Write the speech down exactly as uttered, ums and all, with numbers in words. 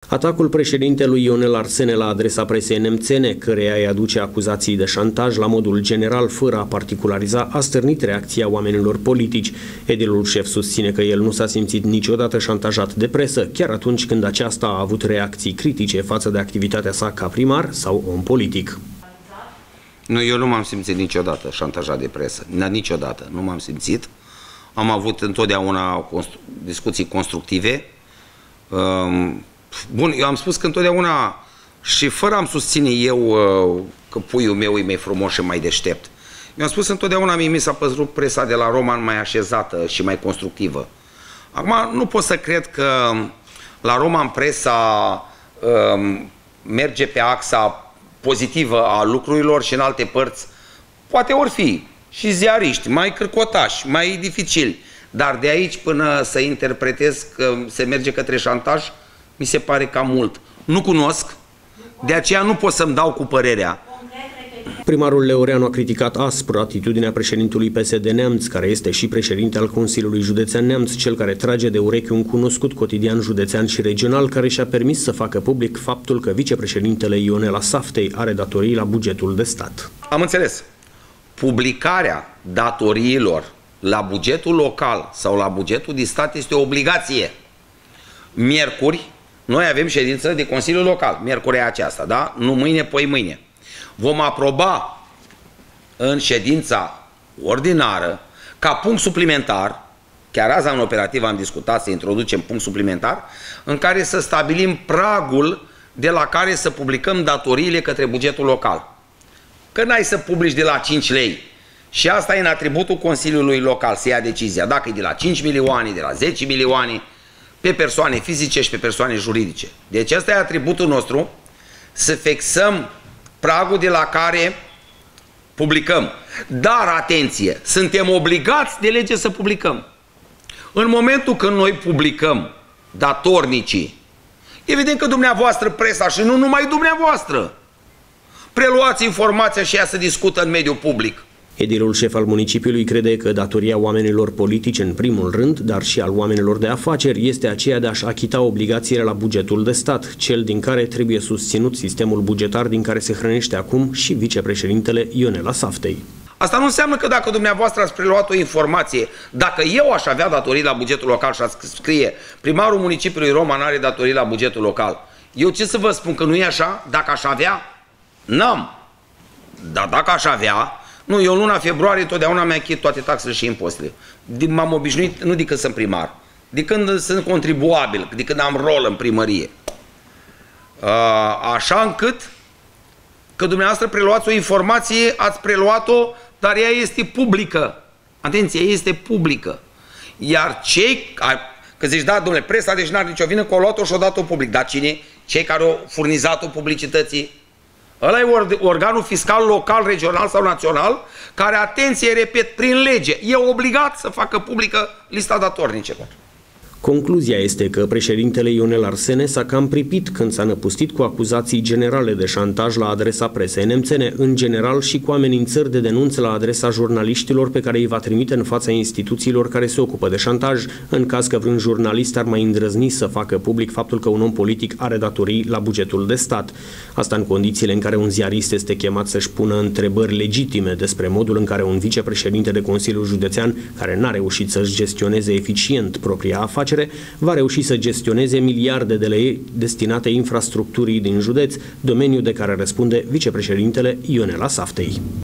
Atacul președintelui Ionel Arsene la adresa presei nemțene, căreia îi aduce acuzații de șantaj la modul general, fără a particulariza, a stârnit reacția oamenilor politici. Edilul șef susține că el nu s-a simțit niciodată șantajat de presă, chiar atunci când aceasta a avut reacții critice față de activitatea sa ca primar sau om politic. Nu, eu nu m-am simțit niciodată șantajat de presă, niciodată, nu m-am simțit. Am avut întotdeauna constru discuții constructive. Um, Bun, eu am spus că întotdeauna și fără am susține eu uh, că puiul meu e mai frumos și mai deștept. Eu am spus întotdeauna mie mi s-a părut presa de la Roman mai așezată și mai constructivă. Acum nu pot să cred că la Roman presa uh, merge pe axa pozitivă a lucrurilor și în alte părți poate ori fi și ziariști mai cârcotași, mai dificili, dar de aici până să interpretez că se merge către șantaj, mi se pare cam mult. Nu cunosc, de aceea nu pot să-mi dau cu părerea. Primarul Leoreanu a criticat aspru atitudinea președintelui peste Neamț, care este și președinte al Consiliului Județean Neamț, cel care trage de urechi un cunoscut cotidian județean și regional, care și-a permis să facă public faptul că vicepreședintele Ionela Saftei are datorii la bugetul de stat. Am înțeles. Publicarea datoriilor la bugetul local sau la bugetul de stat este o obligație. Miercuri, noi avem ședință de Consiliul Local, miercurea aceasta, da? Nu mâine, poi mâine. Vom aproba în ședința ordinară, ca punct suplimentar, chiar azi în operativ am discutat să introducem punct suplimentar, în care să stabilim pragul de la care să publicăm datoriile către bugetul local. Că n-ai să publici de la cinci lei. Și asta e în atributul Consiliului Local, să ia decizia. Dacă e de la cinci milioane, de la zece milioane, pe persoane fizice și pe persoane juridice. Deci ăsta e atributul nostru, să fixăm pragul de la care publicăm. Dar, atenție, suntem obligați de lege să publicăm. În momentul când noi publicăm datornicii, evident că dumneavoastră, presa, și nu numai dumneavoastră, preluați informația și ea se discută în mediul public. Edilul șef al municipiului crede că datoria oamenilor politici în primul rând, dar și al oamenilor de afaceri, este aceea de a-și achita obligațiile la bugetul de stat, cel din care trebuie susținut sistemul bugetar din care se hrănește acum și vicepreședintele Ionela Saftei. Asta nu înseamnă că dacă dumneavoastră ați preluat o informație, dacă eu aș avea datorii la bugetul local și aș scrie primarul municipiului Roman are datorii la bugetul local, eu ce să vă spun, că nu e așa? Dacă aș avea, n-am. Dar dacă aș avea, nu, eu în luna februarie totdeauna mi-achit toate taxele și impozitele. M-am obișnuit, nu de când sunt primar, de când sunt contribuabil, de când am rol în primărie. Așa încât, că dumneavoastră preluați o informație, ați preluat-o, dar ea este publică. Atenție, ea este publică. Iar cei, că zici, da, domnule, presa deci n-are nicio vină, că au luat-o și-o dat-o public. Dar cine? Cei care au furnizat-o publicității? Ăla e organul fiscal local, regional sau național, care, atenție, repet, prin lege, e obligat să facă publică lista datornicilor. Concluzia este că președintele Ionel Arsene s-a cam pripit când s-a năpustit cu acuzații generale de șantaj la adresa presei nemțene, în general și cu amenințări de denunț la adresa jurnaliștilor pe care îi va trimite în fața instituțiilor care se ocupă de șantaj, în caz că vreun jurnalist ar mai îndrăzni să facă public faptul că un om politic are datorii la bugetul de stat. Asta în condițiile în care un ziarist este chemat să-și pună întrebări legitime despre modul în care un vicepreședinte de Consiliul Județean, care n-a reușit să-și gestioneze eficient propria afacere, va reuși să gestioneze miliarde de lei destinate infrastructurii din județ, domeniu de care răspunde vicepreședintele Ionela Saftei.